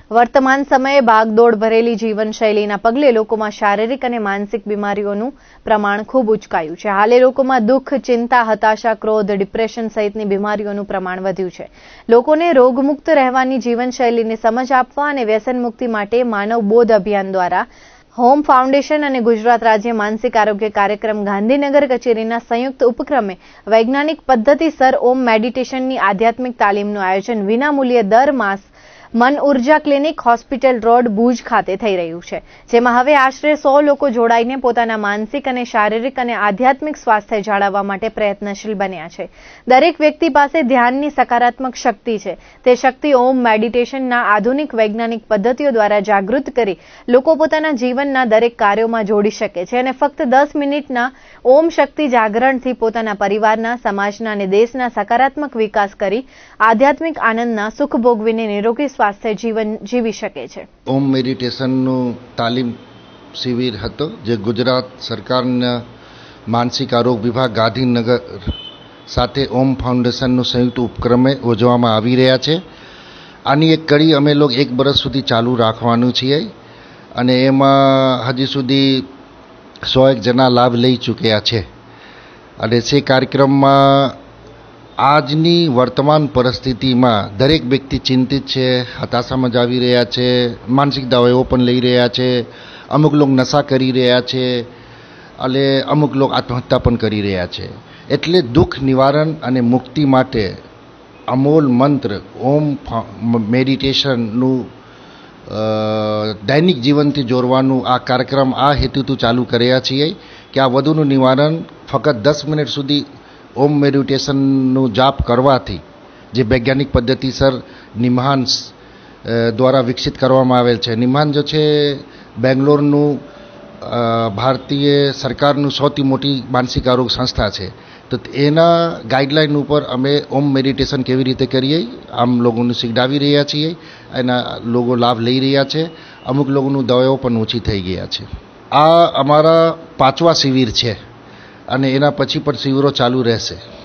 વર્તમાન સમયે ભાગદોડ ભરેલી જીવનશૈલીના પગલે લોકોમાં શારીરિક અને માનસિક બીમારીઓનું પ્રમાણ ખૂબ ઉચકાયું છે। હાલે લોકોમાં દુઃખ, ચિંતા, હતાશા, ક્રોધ, ડિપ્રેશન સહિતની બીમારીઓનું પ્રમાણ વધ્યું છે। લોકોને રોગમુક્ત રહેવાની જીવનશૈલીને સમજ આપવા અને વ્યસન મુક્તિ માટે માનવ બોધ અભિયાન દ્વારા હોમ ફાઉન્ડેશન અને ગુજરાત રાજ્ય માનસિક આરોગ્ય કાર્યક્રમ ગાંધીનગર કચેરીના સંયુક્ત ઉપક્રમે વૈજ્ઞાનિક પદ્ધતિસર ઓમ મેડિટેશનની આધ્યાત્મિક તાલીમનું આયોજન વિનામૂલ્યે દર માસ મન ઉર્જા ક્લિનિક, હોસ્પિટલ રોડ, ભુજ ખાતે થઈ રહ્યું છે, જેમાં હવે આશરે 100 લોકો જોડાઈને પોતાના માનસિક અને શારીરિક અને આધ્યાત્મિક સ્વાસ્થ્ય જાળવવા માટે પ્રયત્નશીલ બન્યા છે। દરેક વ્યક્તિ પાસે ધ્યાનની સકારાત્મક શક્તિ છે। તે શક્તિ ઓમ મેડિટેશનના આધુનિક વૈજ્ઞાનિક પદ્ધતિઓ દ્વારા જાગૃત કરી લોકો પોતાના જીવનના દરેક કાર્યોમાં જોડી શકે છે અને ફક્ત 10 મિનિટના ઓમ શક્તિ જાગરણથી પોતાના પરિવારના, સમાજના અને દેશના સકારાત્મક વિકાસ કરી આધ્યાત્મિક આનંદના સુખ ભોગવીને નિરોગી સ્વાસ્થ્ય જીવન જીવી શકે છે। ઓમ મેડિટેશનનું તાલીમ શિબિર હતો, જે ગુજરાત સરકારના માનસિક આરોગ્ય વિભાગ ગાંધીનગર સાથે ઓમ ફાઉન્ડેશનનું સંયુક્ત ઉપક્રમે યોજવામાં આવી રહ્યા છે। આની એક કડી અમે લોકો 1 વર્ષ સુધી ચાલુ રાખવાનું છીએ અને એમાં હજી સુધી 101 જણા લાભ લઈ ચૂક્યા છે અને તે કાર્યક્રમમાં આજની વર્તમાન પરિસ્થિતિમાં દરેક વ્યક્તિ ચિંતિત છે, હતાશામાં જ આવી રહ્યા છે, માનસિક દવાઓ પણ લઈ રહ્યા છે, અમુક લોકો નશા કરી રહ્યા છે અને અમુક લોકો આત્મહત્યા પણ કરી રહ્યા છે। એટલે દુઃખ નિવારણ અને મુક્તિ માટે અમોલ મંત્ર ઓમ મેડિટેશનનું દૈનિક જીવનથી જોડવાનું આ કાર્યક્રમ આ હેતુથી ચાલુ કર્યા છીએ કે આ વધુનું નિવારણ ફક્ત 10 મિનિટ સુધી ઓમ મેડિટેશનનું જાપ કરવાથી, જે વૈજ્ઞાનિક પદ્ધતિસર નિમ્હાન્સ દ્વારા વિકસિત કરવામાં આવેલ છે। નિમ્હાન્સ જો છે બેંગ્લોરનું ભારતીય સરકારનું સૌથી મોટી માનસિક આરોગ્ય સંસ્થા છે, તો એના ગાઈડલાઈન ઉપર અમે ઓમ મેડિટેશન કેવી રીતે કરીએ આમ લોકોને શીખડાવી રહ્યા છીએ। એના લોકો લાભ લઈ રહ્યા છે, અમુક લોકોનું દવાઓ પણ ઓછી થઈ ગયા છે। આ અમારા 5વા શિબિર છે અને એના પછી પણ શિબિરો ચાલુ રહેશે।